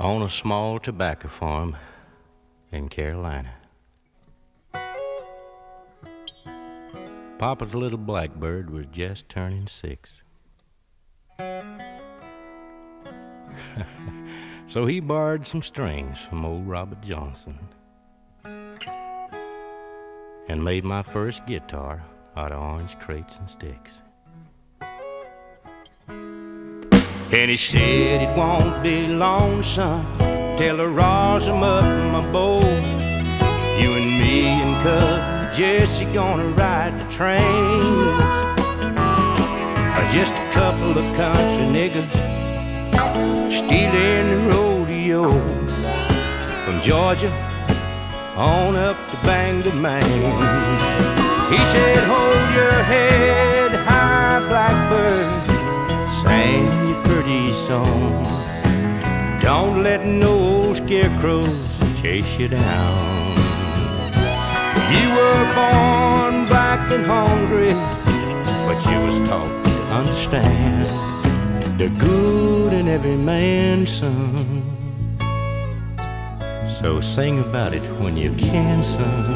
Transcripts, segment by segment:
on a small tobacco farm in Carolina. Papa's little Blackbird was just turning 6. So he borrowed some strings from old Robert Johnson and made my first guitar out of orange crates and sticks. And he said it won't be long, son, till I rouse him up in my bowl. You and me and cousin Jesse gonna ride the train. Just a couple of country niggas stealing the rodeo from Georgia on up to Bangor, Maine. He said, hold your head high, Blackbird, sing your pretty song. Don't let no scarecrows chase you down. You were born black and hungry, but you was taught to understand the good in every man's son. So sing about it when you can, son.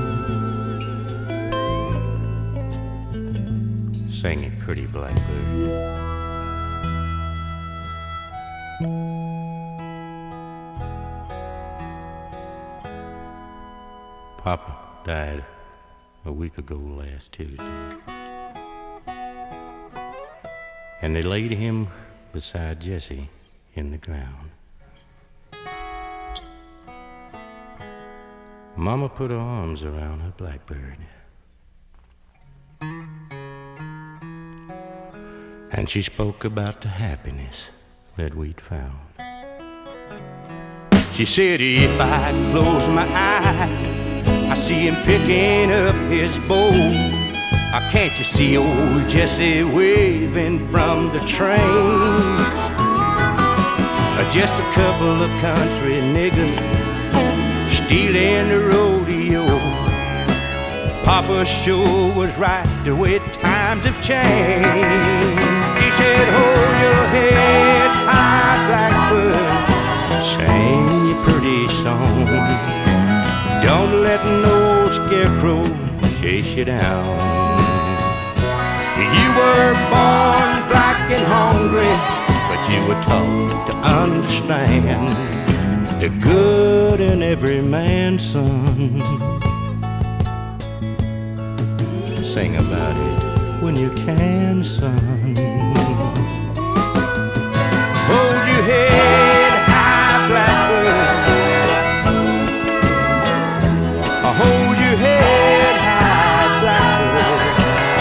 Sing it, pretty Blackbird. Papa died a week ago last Tuesday, and they laid him beside Jesse in the ground. Mama put her arms around her Blackbird, and she spoke about the happiness that we'd found. She said, if I close my eyes, I see him picking up his bow. Can't you see old Jesse waving from the train? Just a couple of country niggas stealing the rodeo. Papa sure was right, the way times have changed. He said, hold your head high, Blackbird, sing your pretty song. Don't let no scarecrow chase you down. You were born black and hungry, but you were taught to understand the good in every man's son. Sing about it when you can, son. Hold your head high, Blackbird. Hold your head high, Blackbird.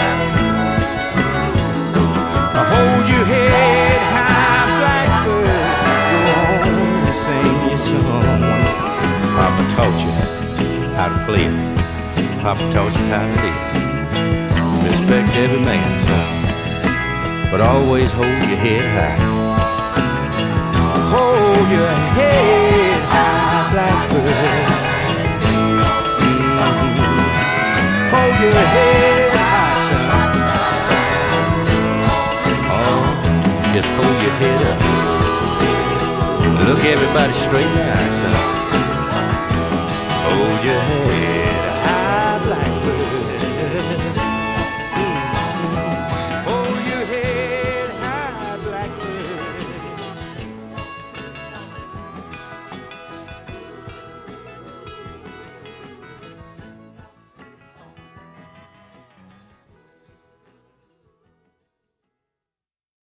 Hold your head high, Blackbird. Go on and sing your song. Papa taught you how to play it. Papa taught you how to live. Respect every man's son, but always hold your head high. Hold your head high, Blackbird. Hold your head high, son. Oh, just hold your head up. Look everybody straight in the eye, son. Hold your head.